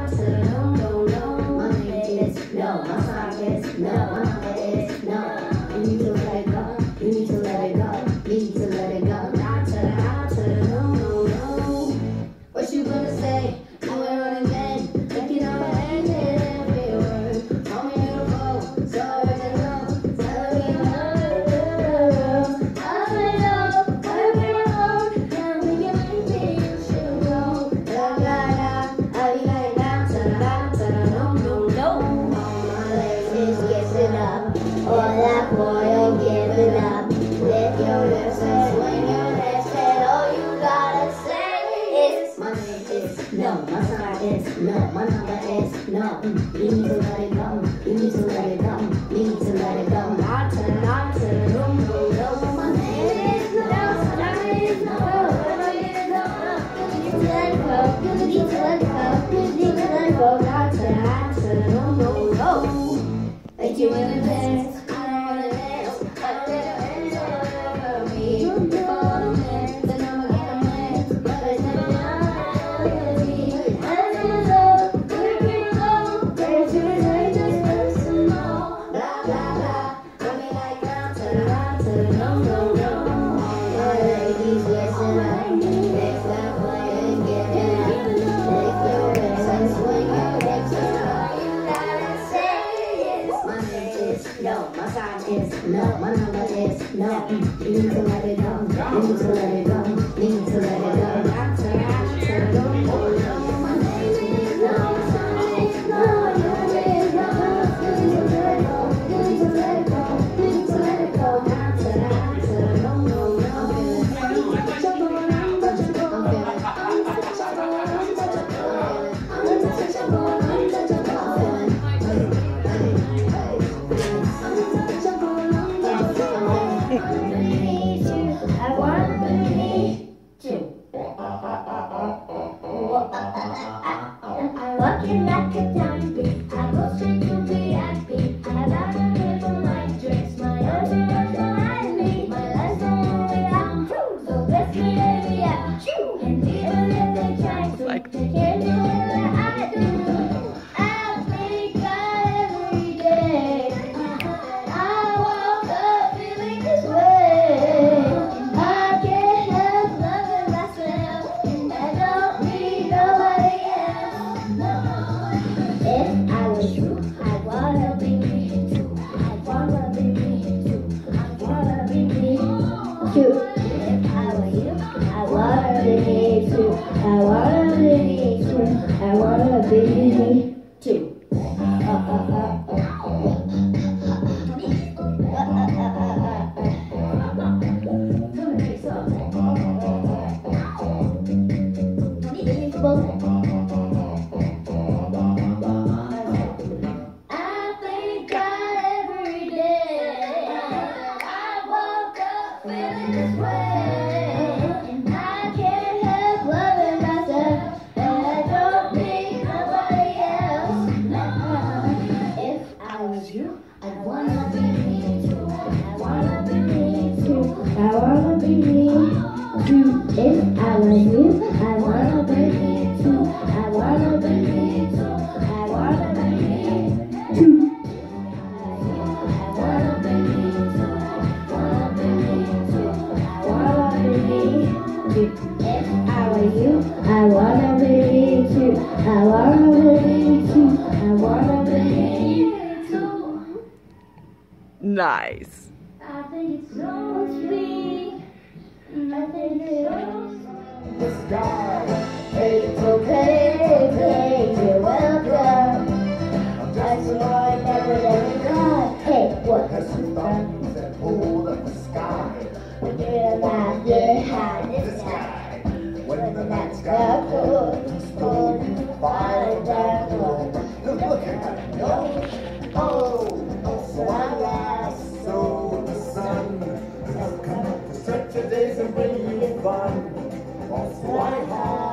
to the no, no, no. My name is no, my sign is no, my number is no. You need to let it go, you need to let it go, you need to let it go. Not to the no, no, no. What you gonna say? I went on again, looking on my hand and every word. Told me to go, so I went to know. Tell me love, I know, I've been alone. Now we can make things should go. La la la, I be like down to the no, no, no. All my legs is kissing up, all that boy giving up. Lift your lips and swing your legs, and all you gotta say is my name is no, my sign is no, my number is no. You need to let it go, you need to let it go, you need to let it go. Not to the no, no, no. My name is no, my sign is no, my number is no. You need to let it go, you need to let it go, you need to let it go. Not to the no, no, no. Like you in the dance, I don't wanna dance, I don't wanna dance. You wanna dance, then I'ma get a man, but it's never mine. And you love, we're pretty low, there's your just personal. Blah, blah, blah, I be like down to the no, no, no. All my ladies, listen up, next that boy and get it up. Lick your lips and swing your hips, and all you gotta say is my name is no, my sign is no, my number is no. You need to let it go, you need to let it go, you need to let it go. Not to no, no, no. My name is no, my sign is no, your name is no. You need to let it go, you need to let it go, you need to let it go. Not to no, no, no. I'm feeling untouchable, untouchable, I'm feeling untouchable, untouchable, untouchable, untouchable, I'm feeling I wanna be too. I'm walking like a zombie. I go straight to VIP. I got a little white dress. My ocean was behind me. My life's the one without you. So bless me, baby, I choose. And even if they try to, they can't do it like I do. I thank God every day. I woke up feeling this way. I can't help loving myself. I don't need nobody else. If I was you, I wanna be me too. I wanna be me too. I wanna be me too. If I were you, I wanna be me too. I wanna be me too. I wanna be me too. I thank God every day. I woke up feeling this way. And I can't help loving myself. And I don't need nobody else. If I was you, I'd wanna be me too. I wanna be me too. I wanna be me too. If I was you, I wanna be me too. I wanna be me too. I wanna be me too. I wanna be me too. Wanna be me too. I wanna be me too. If I were you, I wanna be me too. I wanna be me too. I wanna be me too. Nice. I think it's so sweet. I think it's so sweet. The sky, hey, it's okay, hey, you're welcome. That's why I never let it go. Hey, what has you done? That hold of the sky. When you're alive, get high this sky. When the nights got cold, cold, fire down low. Look at that, yo. Oh, so I rise, so the sun. Come up for such a days and bring you fun. So I have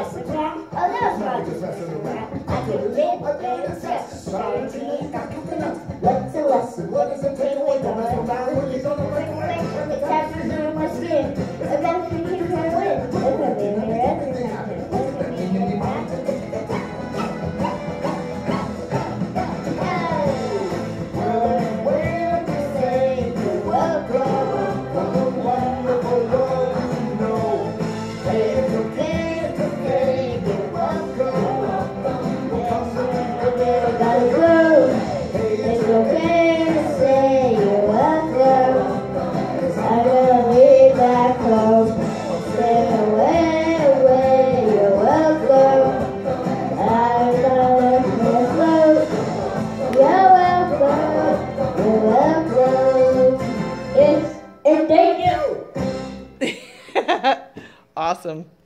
mess around. Oh, no, I'm just messing around. I can live and stress. Starting got coconuts. What's the lesson? What does it take away from us? From now on, he's on the breakaway. From the captures on my skin. Eventually, you can win. It's gonna be here every time. It's gonna be in your mind. Awesome.